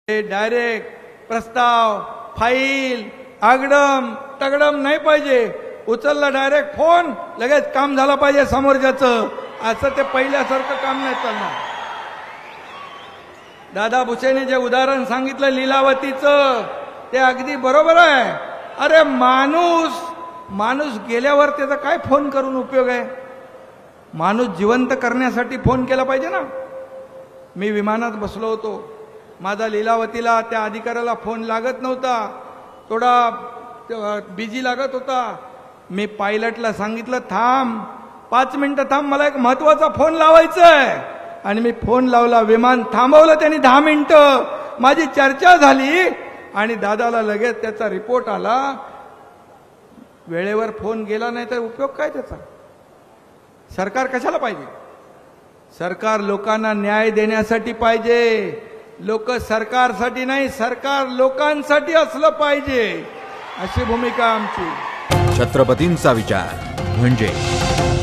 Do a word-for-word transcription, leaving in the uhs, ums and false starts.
Direct प्रस्ताव file आगडम तगडम नाही पाहिजे. उचलला डायरेक्ट फोन लगेच काम झालं पाहिजे समोरच्याचं. असं ते पहिल्यासारखं काम नाही चालणार. दादा भुसेने जे उदाहरण सांगितलं लीलावतीचं ते अगदी बरोबर आहे. अरे माणूस माणूस गेल्यावर त्याचा काय फोन करून उपयोग आहे. माणूस जिवंत करण्यासाठी फोन केला पाहिजे ना. मी विमानात बसलो होतो. माझा लीलावतीला त्या अधिकाऱ्याला फोन लागत नव्हता. थोडा बिझी लागत होता. मी पायलटला सांगितलं थांब पाच मिनिटं थांब मला एक महत्वाचा फोन लावायचा आहे. आणि मी फोन लावला. विमान थांबवलं त्यांनी दहा मिनिटं. माझी चर्चा झाली आणि दादाला लगेच त्याचा रिपोर्ट आला. वेळेवर फोन गेला नाही तर उपयोग काय त्याचा. सरकार कशाला पाहिजे. सरकार लोकांना न्याय देण्यासाठी पाहिजे. लोक सरकारसाठी नाही सरकार लोकांसाठी असलं पाहिजे अशी भूमिका आमची. छत्रपतींचा विचार म्हणजे